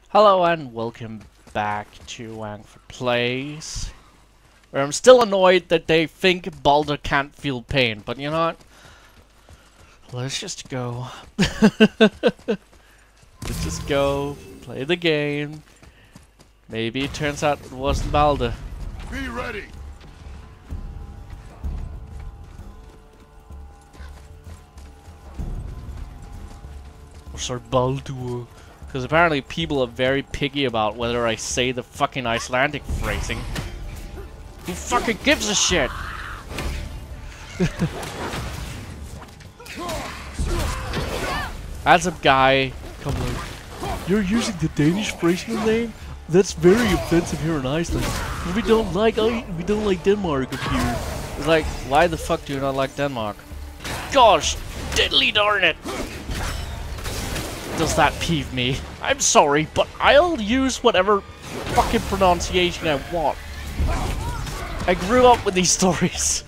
Hello and welcome back to Ankford Plays, where I'm still annoyed that they think Balder can't feel pain, but you know what? Let's just go. Let's just go, play the game. Maybe it turns out it wasn't Balder. Be ready! Or sorry, Baldur. Because apparently people are very picky about whether I say the fucking Icelandic phrasing. Who fucking gives a shit? As a guy come like, you're using the Danish phrasing name? That's very offensive here in Iceland. We don't like Denmark up here. It's like, why the fuck do you not like Denmark? Gosh, diddly darn it! Does that peeve me? I'm sorry, but I'll use whatever fucking pronunciation I want. I grew up with these stories.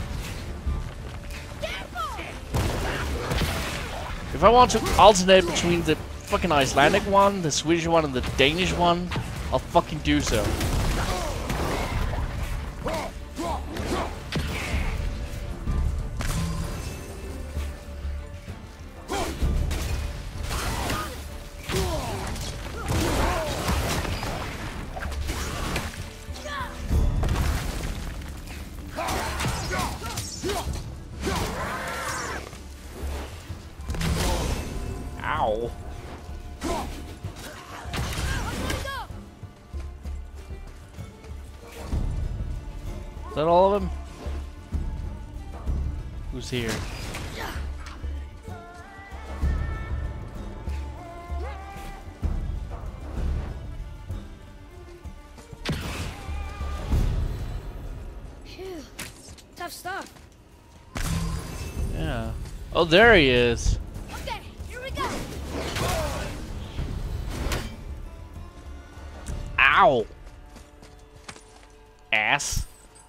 If I want to alternate between the fucking Icelandic one, the Swedish one, and the Danish one, I'll fucking do so. Ow. Is that all of them? Who's here? Phew. Tough stuff. Yeah. Oh, there he is. Okay, here we go. Ow. Ass.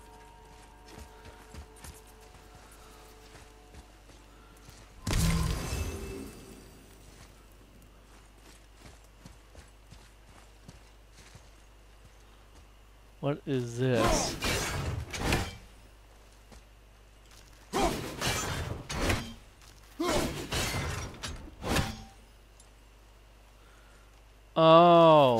What is this? Oh.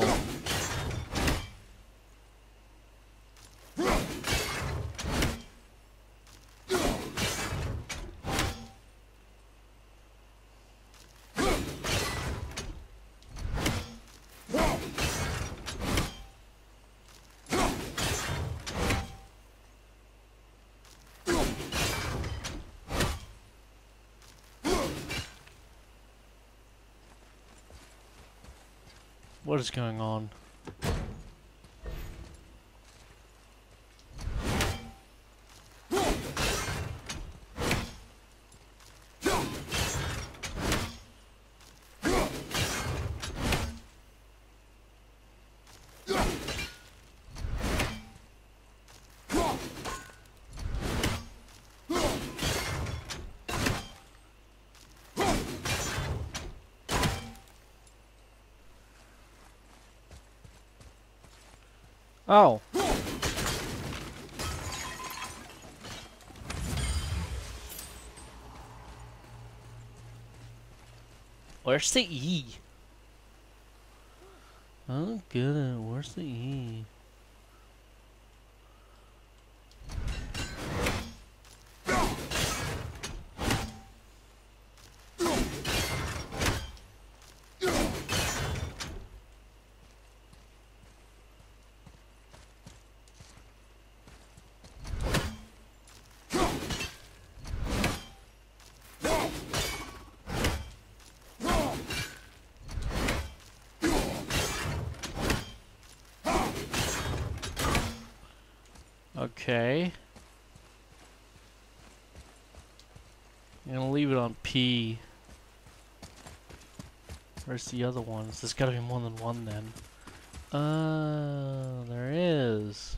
What is going on? Oh. Where's the E? I don't get it. Where's the E? Okay. I'm gonna leave it on P. Where's the other ones? There's gotta be more than one then. There is.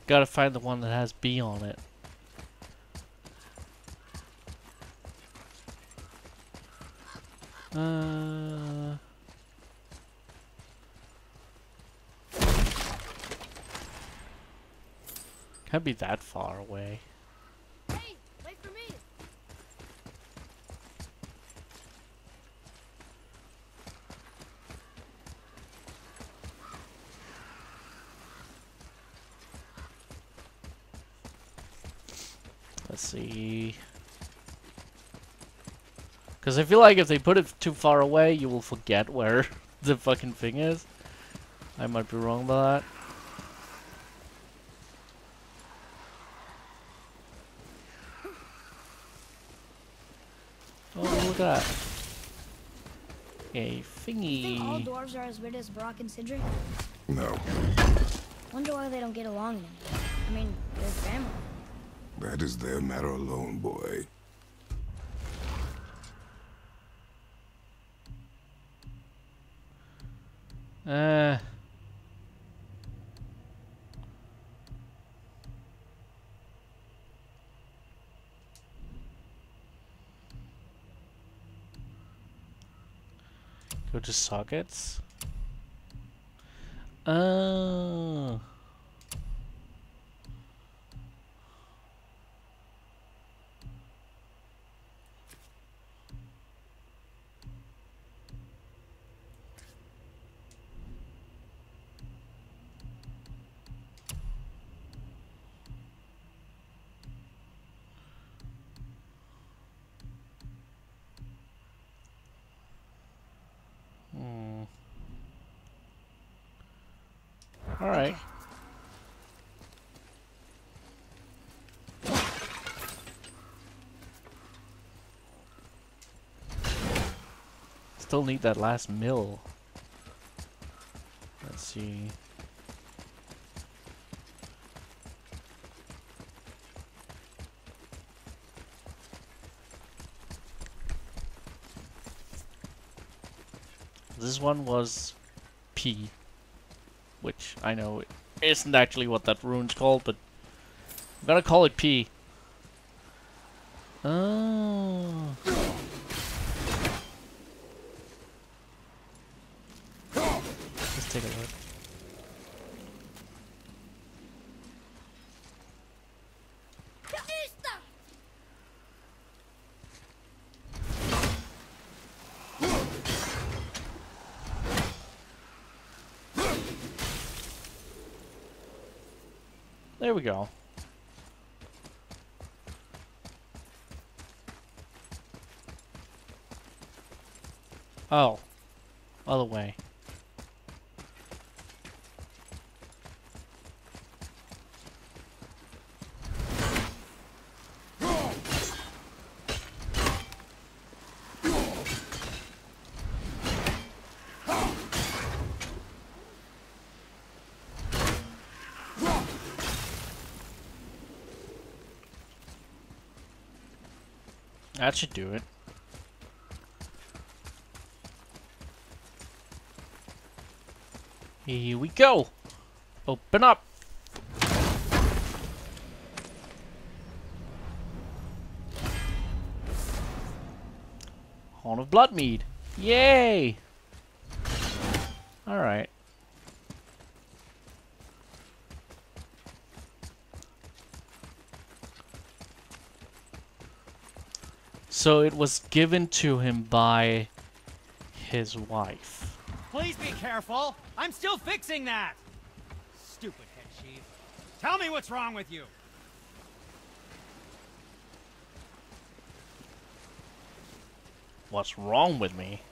Gotta find the one that has B on it. Can't be that far away. Hey, wait for me. Let's see. Because I feel like if they put it too far away, you will forget where the fucking thing is. I might be wrong about that. Oh, look at that. A thingy. Think all dwarves are as weird as Brock and Sidri? No, Wonder why they don't get along anymore. I mean, they're family. that is their matter alone, boy. Go to sockets. Oh. All right. Still need that last mill. Let's see. This one was P, which I know isn't actually what that rune's called, but I'm gonna call it P. Oh. Let's take a look. There we go. Oh. Other way. That should do it. Here we go. Open up. Horn of Bloodmead. Yay! Alright. So it was given to him by his wife. Please be careful. I'm still fixing that. Stupid head chief. Tell me what's wrong with you. What's wrong with me?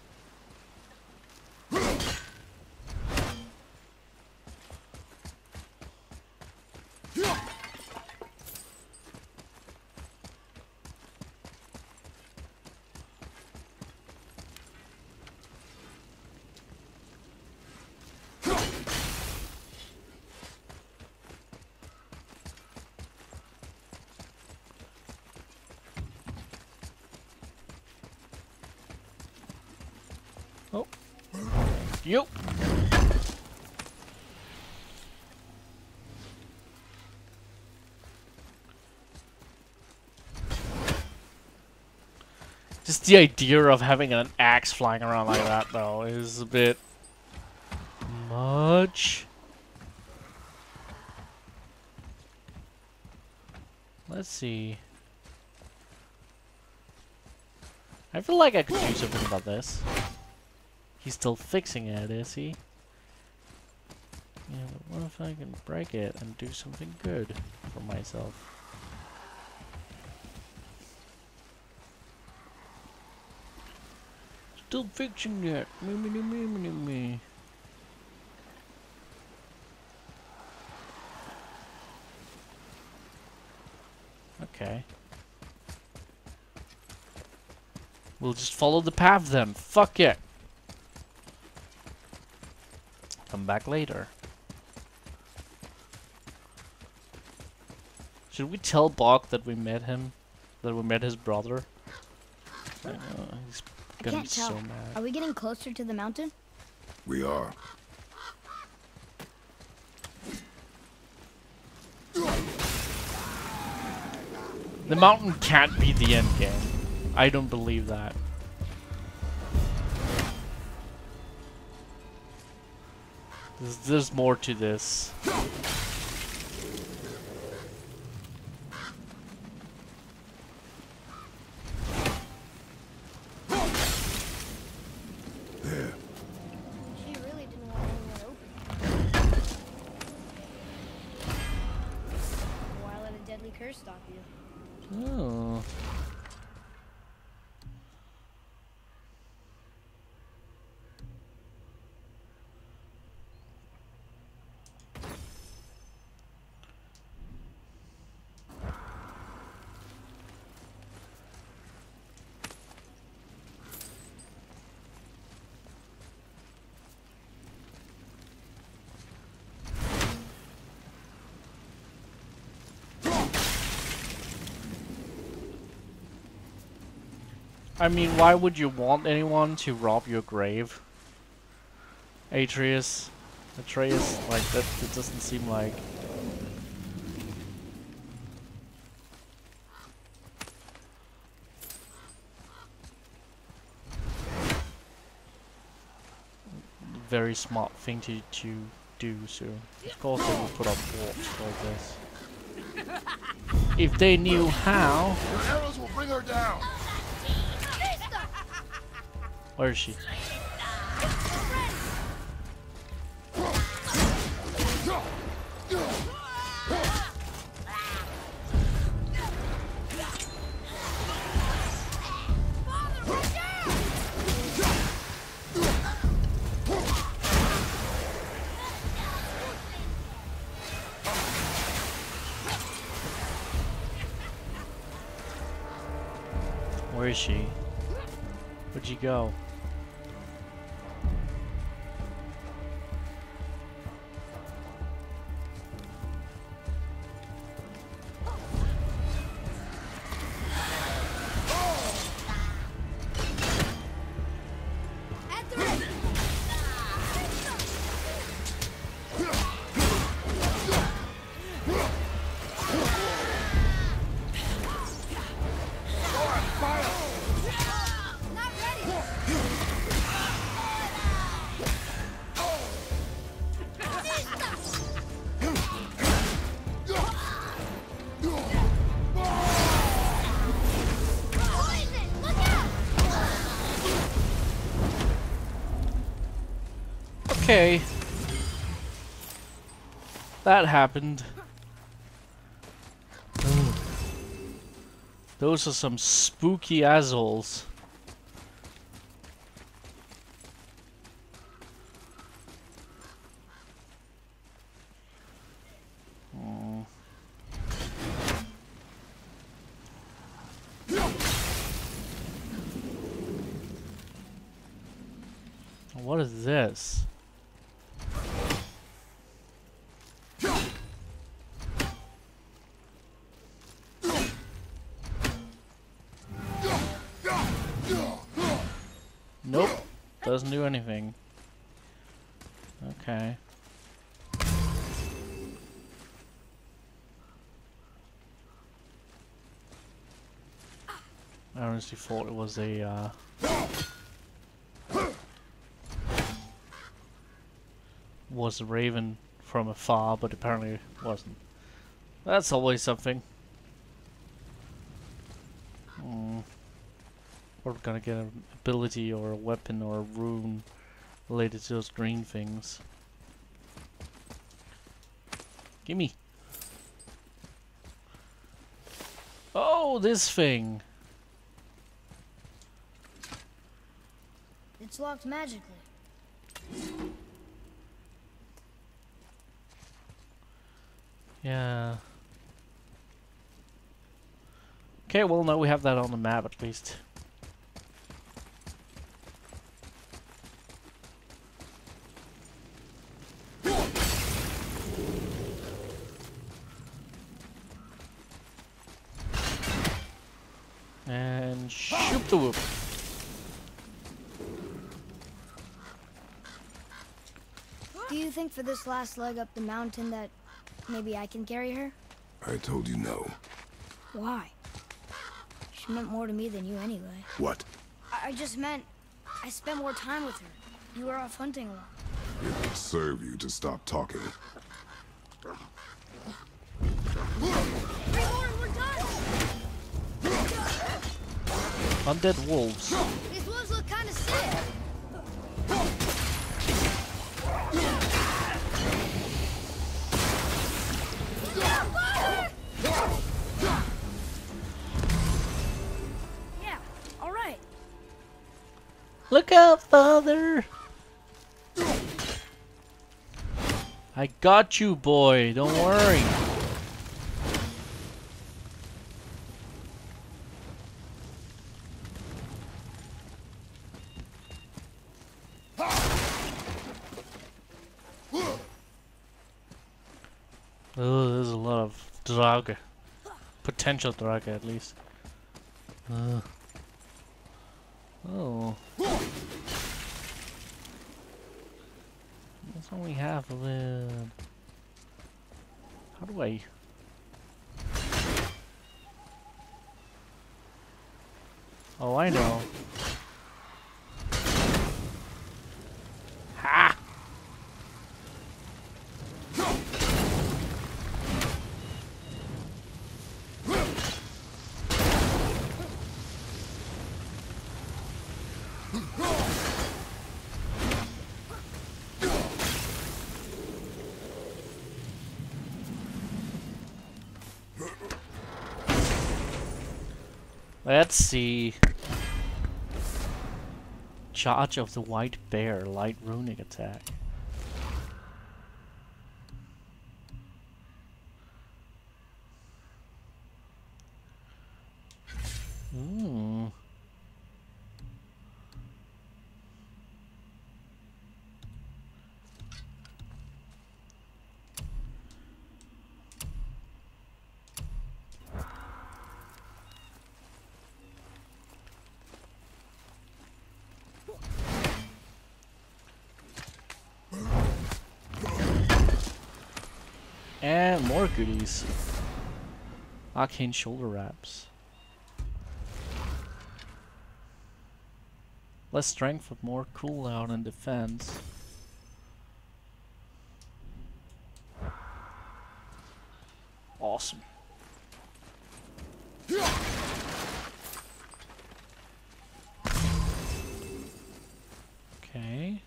Oh. Yup. Just the idea of having an axe flying around like that, though, is a bit much. Let's see. I feel like I could do something about this. He's still fixing it, is he? Yeah, but what if I can break it and do something good for myself? Still fixing it. Me. Okay. We'll just follow the path then. Fuck it. Come back later. Should we tell Bok that we met him? That we met his brother? He's I gonna be can't tell. so mad. Are we getting closer to the mountain? We are. The mountain can't be the end game. I don't believe that. There's more to this. There. She really didn't want anyone open. Why let a deadly curse stop you? Oh. I mean, why would you want anyone to rob your grave? Atreus, like that doesn't seem like... very smart thing to do, so of course they will put up walls like this. If they knew how... Your arrows will bring her down. Where is she? Where is she? Where'd she go? Okay. That happened. Ooh. Those are some spooky assholes. Oh. What is this? Nope, doesn't do anything. Okay. I honestly thought it was a raven from afar, but apparently it wasn't. That's always something. We're gonna get an ability or a weapon or a rune related to those green things. Gimme! Oh, this thing! It's locked magically. Yeah. Okay, well now we have that on the map at least. And shoot the whoop. Do you think for this last leg up the mountain that maybe I can carry her? I told you no. Why? She meant more to me than you anyway. What? I just meant I spent more time with her. You were off hunting a lot. It would serve you to stop talking. We're done! Undead wolves. These wolves look kind of sick. Yeah, all right. Look out, father! I got you, boy. Don't worry. Oh, there's a lot of drag. Potential drag, at least. Oh. That's only half of it. How do I... Oh, I know. Ha! Let's see. Charge of the White Bear, light runic attack. Ooh. And more goodies. Arcane shoulder wraps. Less strength but more cooldown and defense. Awesome. Okay.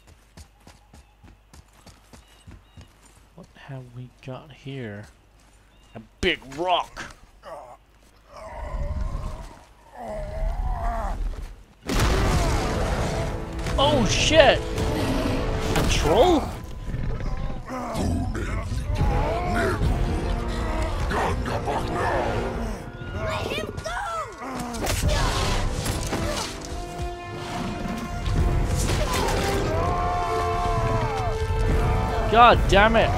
What have we got here? A big rock! Oh shit! A troll? Let him go! God damn it!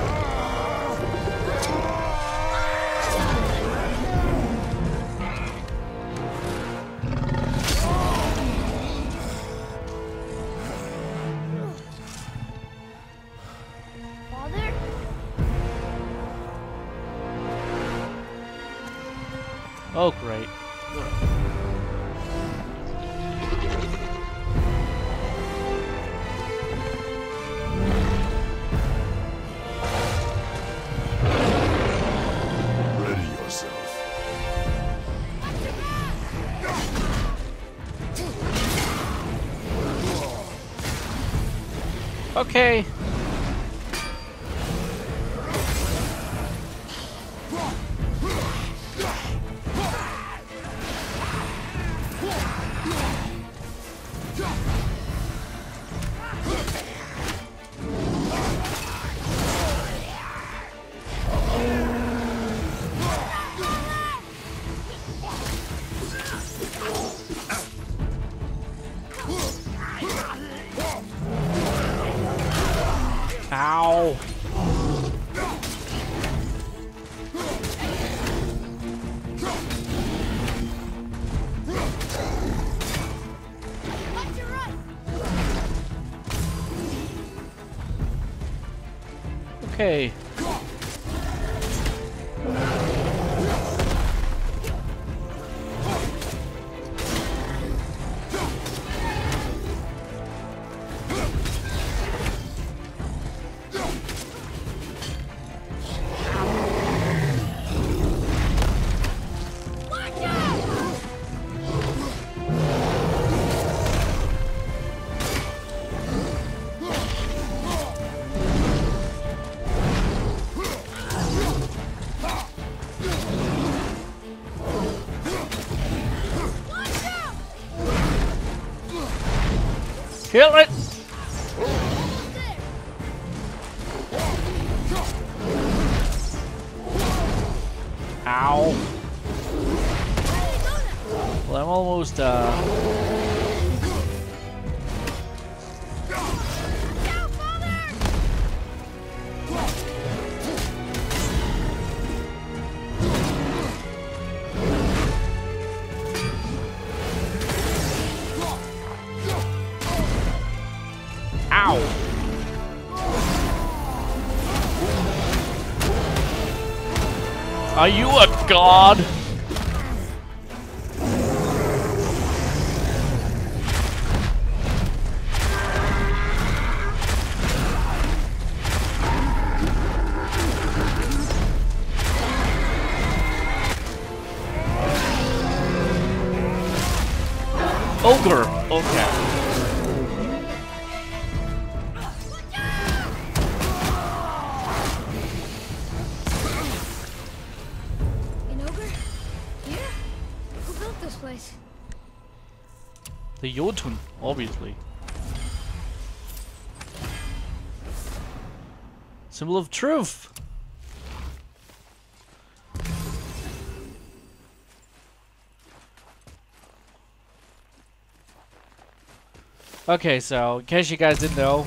Father? Oh great. Okay. Ow. Okay. Kill it! Ow. Well, I'm almost, Ow! Are you a god? Ogre! Okay. The Jotun, obviously. Symbol of truth. Okay, so in case you guys didn't know,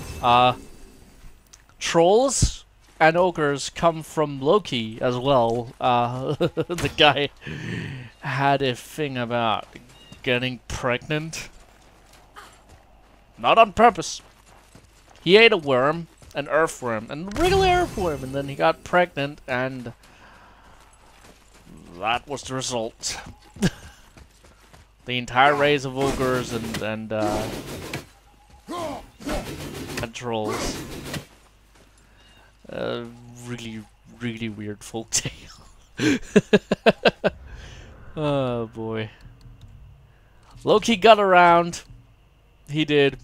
trolls and ogres come from Loki as well. The guy had a thing about getting pregnant. Not on purpose. He ate a worm, an earthworm, and a regular earthworm, and then he got pregnant, and that was the result. The entire race of ogres and trolls. Really, really weird folktale. Oh boy. Loki got around. He did.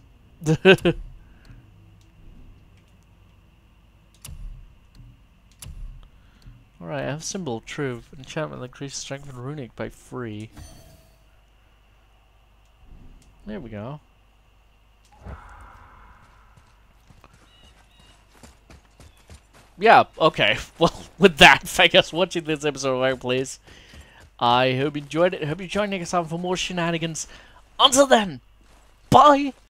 Alright, I have Symbol of Truth. Enchantment that increases strength and runic by 3. There we go. Yeah, okay. Well, with that, thank you for watching this episode of Ogre Plays. I hope you enjoyed it. I hope you join next time for more shenanigans. Until then, bye!